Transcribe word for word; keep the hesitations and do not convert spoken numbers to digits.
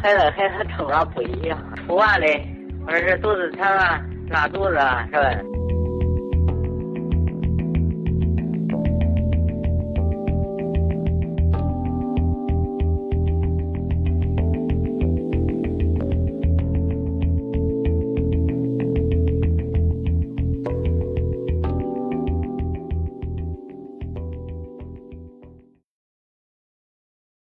孩子孩子头上不一样，吐完嘞，或者是肚子疼啊、拉肚子啊，是吧？